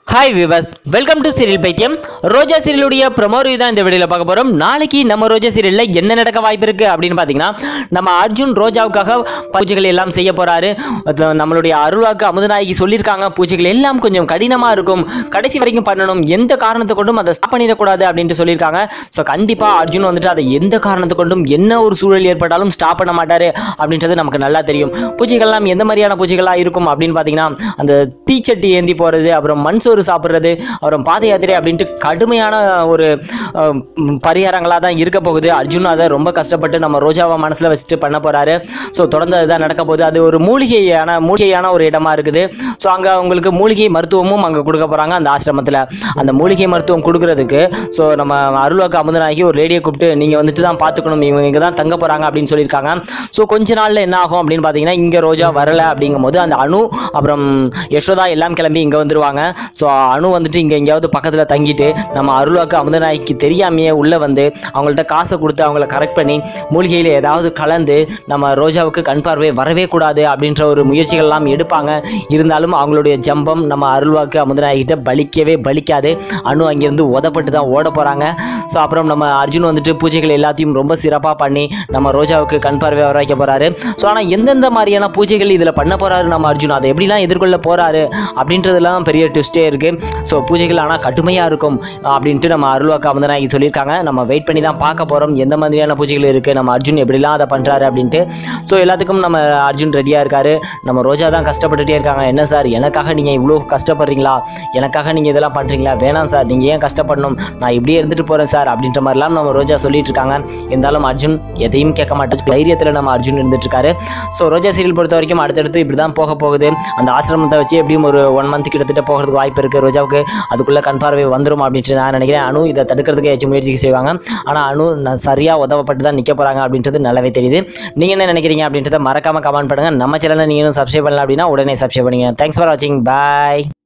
Hi viewers, welcome to serial பைத்தியம். Roja சீரியலுடைய promo review தான் இந்த வீடியோவில் பார்க்க போகிறோம். நாளைக்கு நம்ம ரோஜா சீரியலில் என்ன நடக்க வாய்ப்பு இருக்குது அப்படின்னு பார்த்தீங்கன்னா, நம்ம அர்ஜுன் ரோஜாவுக்காக பூஜைகள் எல்லாம் செய்ய போகிறாரு. நம்மளுடைய அருள்வாக்கு அமுதநாயகி சொல்லியிருக்காங்க, பூஜைகள் எல்லாம் கொஞ்சம் கடினமாக இருக்கும், கடைசி வரைக்கும் பண்ணணும், எந்த காரணத்தை கொண்டும் அதை ஸ்டாப் பண்ணிடக்கூடாது அப்படின்ட்டு சொல்லியிருக்காங்க. ஸோ கண்டிப்பாக அர்ஜுன் வந்துட்டு அதை எந்த காரணத்தை கொண்டும் என்ன ஒரு சூழல் ஏற்பட்டாலும் ஸ்டாப் பண்ண மாட்டார் அப்படின்றது நமக்கு நல்லா தெரியும். பூஜைகள்லாம் எந்த மாதிரியான பூஜைகளாக இருக்கும் அப்படின்னு பார்த்தீங்கன்னா, அந்த தீச்சட்டி ஏந்தி போகிறது, அப்புறம் மண்சோறு சாப்பிட்றது, அப்புறம் பாத யாத்திரை அப்படின்ட்டு கடுமையான ஒரு பரிகாரங்களாக தான் இருக்க போகுது. அர்ஜுன் அதை ரொம்ப கஷ்டப்பட்டு நம்ம ரோஜாவை மனசில் வச்சுட்டு பண்ண போகிறாரு. ஸோ தொடர்ந்து அதுதான் நடக்க போகுது. அது ஒரு மூலிகையான ஒரு இடமா இருக்குது. ஸோ அங்கே அவங்களுக்கு மூலிகை மருத்துவமும் அங்கே கொடுக்க போகிறாங்க அந்த ஆசிரமத்தில். அந்த மூலிகை மருத்துவம் கொடுக்கறதுக்கு ஸோ நம்ம அருள்வாக்கு அமுதநாயகி ஒரு லேடியை கூப்பிட்டு நீங்கள் வந்துட்டு தான் பார்த்துக்கணும், இவங்க இங்கே தான் தங்க போகிறாங்க அப்படின்னு சொல்லியிருக்காங்க. ஸோ கொஞ்ச நாளில் என்ன ஆகும் அப்படின்னு பார்த்தீங்கன்னா, இங்கே ரோஜா வரலை அப்படிங்கும் போது அந்த அனு அப்புறம் யசோதா எல்லாம் கிளம்பி இங்கே வந்துடுவாங்க. ஸோ அனு வந்துட்டு இங்கே எங்கேயாவது பக்கத்தில் தங்கிட்டு நம்ம அருள்வாக்கு அமுதநாயகிக்கு தெரியாமையே உள்ளே வந்து அவங்கள்ட்ட காசை கொடுத்து அவங்கள கரெக்ட் பண்ணி மூலிகையில் ஏதாவது கலந்து நம்ம ரோஜாவுக்கு கண் பார்வை வரவே கூடாது அப்படின்ற ஒரு முயற்சிகள்லாம் எடுப்பாங்க. இருந்தாலும் அவங்களுடைய ஜம்பம் நம்ம அருள்வாக்கு அமுதநாயகிட்ட பலிக்காது. அனு அங்கேருந்து உதப்பட்டு தான் ஓட போகிறாங்க. ஸோ அப்புறம் நம்ம அர்ஜுன் வந்துட்டு பூஜைகள் எல்லாத்தையும் ரொம்ப சிறப்பாக பண்ணி நம்ம ரோஜாவுக்கு கண் பார்வை வர வைக்க போகிறாரு. ஸோ ஆனால் எந்தெந்த மாதிரியான பூஜைகள் இதில் பண்ண போகிறாரு நம்ம அர்ஜுன், அதை எப்படிலாம் எதிர்கொள்ள போகிறாரு அப்படின்றதுலாம் பெரிய ட்விஸ்டே இருக்குது. ஸோ பூஜைகள் ஆனால் கடுமையாக இருக்கும் அப்படின்ட்டு நம்ம அருள்வாக்கு அமுதநாயகி சொல்லியிருக்காங்க. நம்ம வெயிட் பண்ணி தான் பார்க்க போகிறோம் எந்த மாதிரியான பூஜைகள் இருக்குது, நம்ம அர்ஜுன் எப்படிலாம் அதை பண்ணுறாரு அப்படின்ட்டு. ஸோ எல்லாத்துக்கும் நம்ம அர்ஜுன் ரெடியாக இருக்காரு. நம்ம ரோஜா தான் கஷ்டப்பட்டுட்டே இருக்காங்க. என்ன சார், எனக்காக நீங்கள் இவ்வளோ கஷ்டப்படுறீங்களா, எனக்காக நீங்கள் இதெல்லாம் பண்ணுறீங்களா, வேணாம் சார், நீங்கள் ஏன் கஷ்டப்படணும், நான் இப்படியே இருந்துட்டு போகிறேன் சார் அப்படின்ற மாதிரிலாம் நம்ம ரோஜா சொல்லிட்டு இருக்காங்க. இருந்தாலும் அர்ஜுன் எதையும் கேட்க மாட்டேன், தைரியத்தில் நம்ம அர்ஜுன் இருந்துட்டு இருக்காரு. ஸோ ரோஜா சீரியல் பொறுத்த வரைக்கும் அடுத்தடுத்து இப்படி தான் போக போகுது. அந்த ஆசிரமத்தை வச்சு எப்படியும் ஒரு 1 மந்த் கிட்டத்தட்ட போகிறதுக்கு வாய்ப்பு இருக்குது ரோஜாவுக்கு. அதுக்குள்ளே கண் பார்வை வந்துடும் அப்படின்ட்டு நான் நினைக்கிறேன். அனு இதை தடுக்கிறதுக்கு ஏதாச்சும் முயற்சி செய்வாங்க. ஆனால் அனு சரியாக உதவப்பட்டு தான் நிற்க போகிறாங்க அப்படின்றது நல்லாவே தெரியுது. நீங்கள் என்ன நினைக்கிறீங்க அப்படின்றத மறக்காமல் கமெண்ட் பண்ணுங்கள். நம்ம சேனலை நீங்களும் சப்ஸ்கிரைப் பண்ணலாம் அப்படின்னா உடனே சப்ஸ்கிரைப் பண்ணுங்கள். தேங்க்ஸ் ஃபார் வாட்சிங். பாய்.